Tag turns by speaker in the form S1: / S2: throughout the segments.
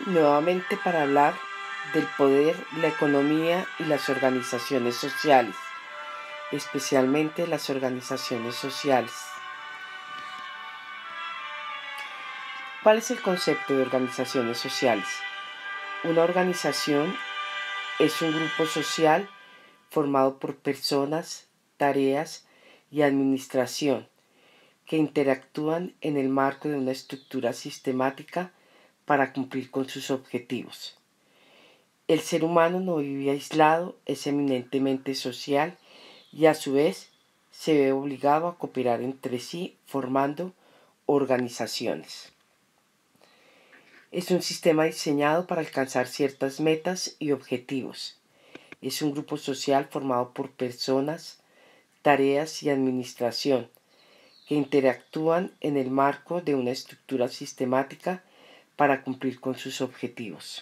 S1: nuevamente para hablar del poder, la economía y las organizaciones sociales, especialmente las organizaciones sociales. ¿Cuál es el concepto de organizaciones sociales? Una organización es un grupo social formado por personas, tareas y administración que interactúan en el marco de una estructura sistemática para cumplir con sus objetivos. El ser humano no vive aislado, es eminentemente social y a su vez se ve obligado a cooperar entre sí formando organizaciones. Es un sistema diseñado para alcanzar ciertas metas y objetivos. Es un grupo social formado por personas, tareas y administración que interactúan en el marco de una estructura sistemática para cumplir con sus objetivos.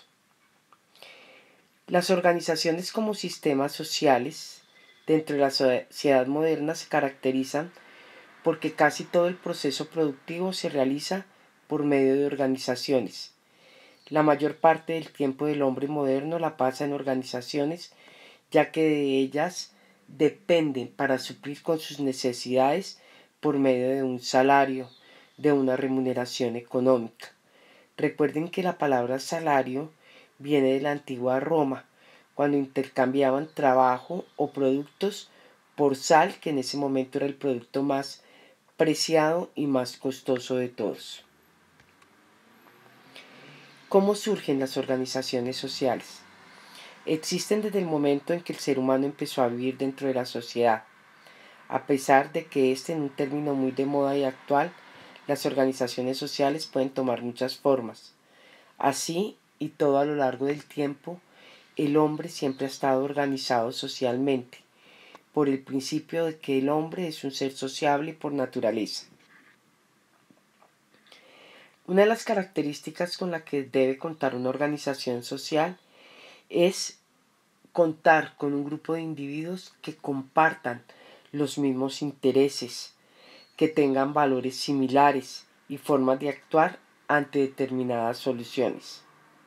S1: Las organizaciones como sistemas sociales dentro de la sociedad moderna se caracterizan porque casi todo el proceso productivo se realiza por medio de organizaciones. La mayor parte del tiempo del hombre moderno la pasa en organizaciones, ya que de ellas dependen para suplir con sus necesidades por medio de un salario, de una remuneración económica. Recuerden que la palabra salario viene de la antigua Roma, cuando intercambiaban trabajo o productos por sal, que en ese momento era el producto más preciado y más costoso de todos. ¿Cómo surgen las organizaciones sociales? Existen desde el momento en que el ser humano empezó a vivir dentro de la sociedad. A pesar de que este es un término muy de moda y actual, las organizaciones sociales pueden tomar muchas formas. Así, y todo a lo largo del tiempo, el hombre siempre ha estado organizado socialmente, por el principio de que el hombre es un ser sociable por naturaleza. Una de las características con las que debe contar una organización social es contar con un grupo de individuos que compartan los mismos intereses, que tengan valores similares y formas de actuar ante determinadas soluciones.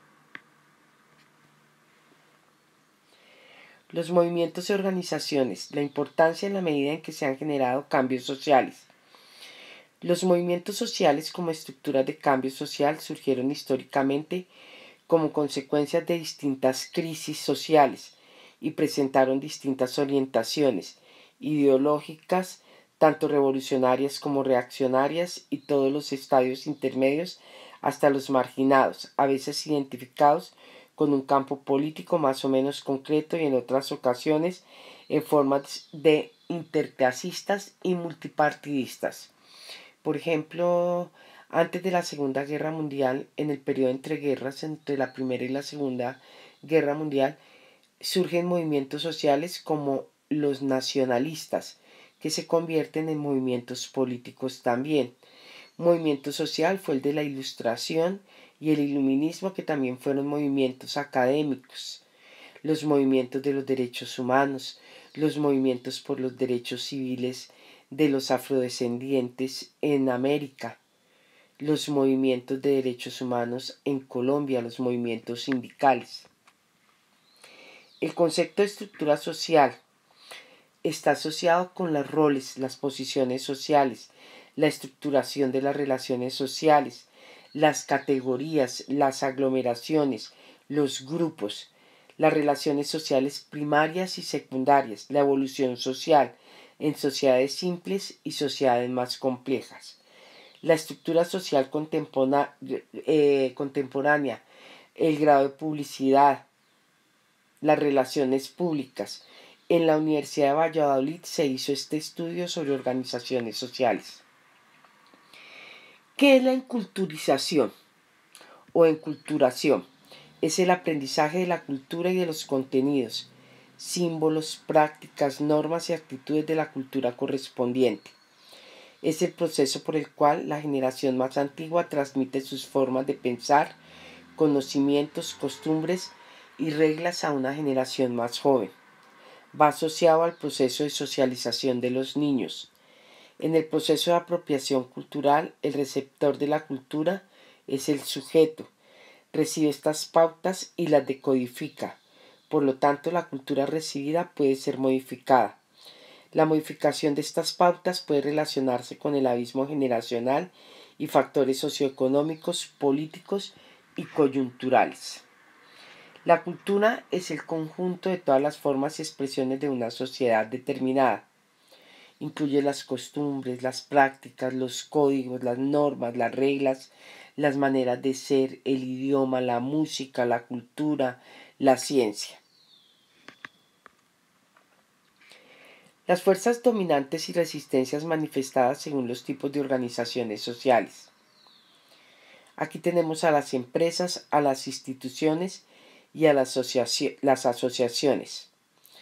S1: Los movimientos y organizaciones, la importancia en la medida en que se han generado cambios sociales. Los movimientos sociales como estructuras de cambio social surgieron históricamente como consecuencias de distintas crisis sociales y presentaron distintas orientaciones ideológicas, tanto revolucionarias como reaccionarias, y todos los estadios intermedios hasta los marginados, a veces identificados con un campo político más o menos concreto y en otras ocasiones en formas de interclasistas y multipartidistas. Por ejemplo, antes de la Segunda Guerra Mundial, en el periodo entre guerras, entre la Primera y la Segunda Guerra Mundial, surgen movimientos sociales como los nacionalistas, que se convierten en movimientos políticos también. Movimiento social fue el de la Ilustración y el Iluminismo, que también fueron movimientos académicos. Los movimientos de los derechos humanos, los movimientos por los derechos civiles de los afrodescendientes en América, los movimientos de derechos humanos en Colombia, los movimientos sindicales. El concepto de estructura social está asociado con los roles, las posiciones sociales, la estructuración de las relaciones sociales, las categorías, las aglomeraciones, los grupos, las relaciones sociales primarias y secundarias, la evolución social en sociedades simples y sociedades más complejas. La estructura social contemporánea, el grado de publicidad, las relaciones públicas. En la Universidad de Valladolid se hizo este estudio sobre organizaciones sociales. ¿Qué es la enculturización o enculturación? Es el aprendizaje de la cultura y de los contenidos, símbolos, prácticas, normas y actitudes de la cultura correspondiente. Es el proceso por el cual la generación más antigua transmite sus formas de pensar, conocimientos, costumbres y reglas a una generación más joven. Va asociado al proceso de socialización de los niños. En el proceso de apropiación cultural, el receptor de la cultura es el sujeto. recibe estas pautas y las decodifica. Por lo tanto, la cultura recibida puede ser modificada. La modificación de estas pautas puede relacionarse con el abismo generacional y factores socioeconómicos, políticos y coyunturales. La cultura es el conjunto de todas las formas y expresiones de una sociedad determinada. Incluye las costumbres, las prácticas, los códigos, las normas, las reglas, las maneras de ser, el idioma, la música, la cultura, la ciencia. Las fuerzas dominantes y resistencias manifestadas según los tipos de organizaciones sociales. Aquí tenemos a las empresas, a las instituciones y a las asociaciones.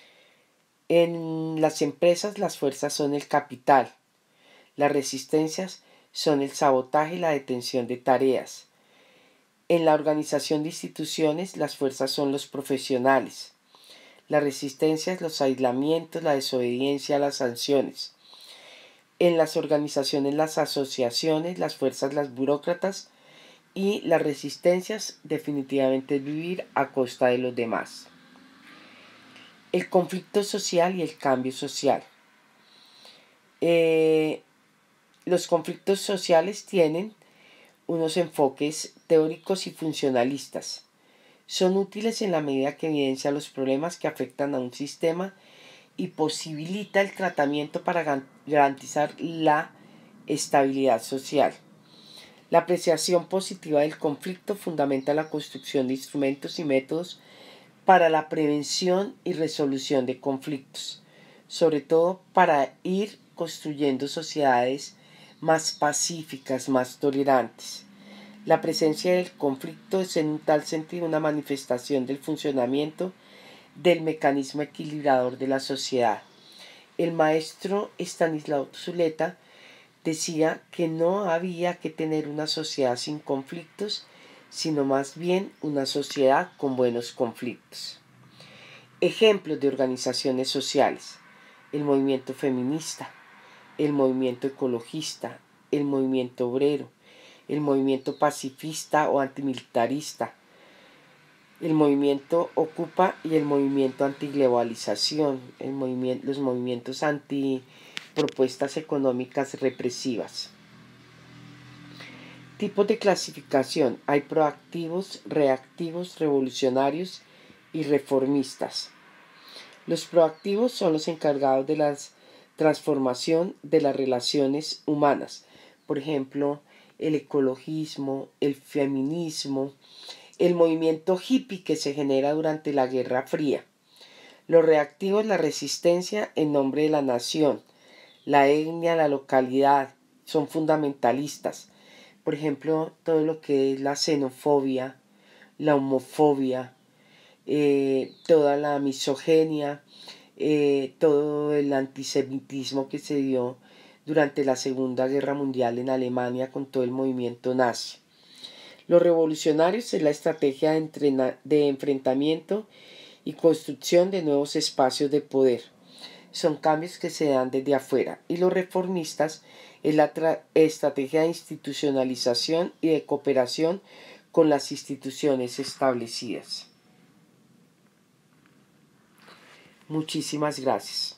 S1: En las empresas las fuerzas son el capital, las resistencias son el sabotaje y la detención de tareas. En la organización de instituciones las fuerzas son los profesionales, las resistencias, los aislamientos, la desobediencia, las sanciones. En las organizaciones, las asociaciones, las fuerzas, las burócratas y las resistencias definitivamente es vivir a costa de los demás. El conflicto social y el cambio social. Los conflictos sociales tienen unos enfoques teóricos y funcionalistas. Son útiles en la medida que evidencian los problemas que afectan a un sistema y posibilita el tratamiento para garantizar la estabilidad social. La apreciación positiva del conflicto fundamenta la construcción de instrumentos y métodos para la prevención y resolución de conflictos, sobre todo para ir construyendo sociedades más pacíficas, más tolerantes. La presencia del conflicto es en tal sentido una manifestación del funcionamiento del mecanismo equilibrador de la sociedad. El maestro Estanislao Zuleta decía que no había que tener una sociedad sin conflictos, sino más bien una sociedad con buenos conflictos. Ejemplos de organizaciones sociales: el movimiento feminista, el movimiento ecologista, el movimiento obrero, el movimiento pacifista o antimilitarista, el movimiento Ocupa y el movimiento antiglobalización, los movimientos antipropuestas económicas represivas. Tipos de clasificación: hay proactivos, reactivos, revolucionarios y reformistas. Los proactivos son los encargados de la transformación de las relaciones humanas, por ejemplo, el ecologismo, el feminismo, el movimiento hippie que se genera durante la Guerra Fría. Los reactivos, la resistencia en nombre de la nación, la etnia, la localidad, son fundamentalistas. Por ejemplo, todo lo que es la xenofobia, la homofobia, toda la misoginia, todo el antisemitismo que se dio durante la Segunda Guerra Mundial en Alemania con todo el movimiento nazi. Los revolucionarios es la estrategia de enfrentamiento y construcción de nuevos espacios de poder. Son cambios que se dan desde afuera. Y los reformistas es la estrategia de institucionalización y de cooperación con las instituciones establecidas. Muchísimas gracias.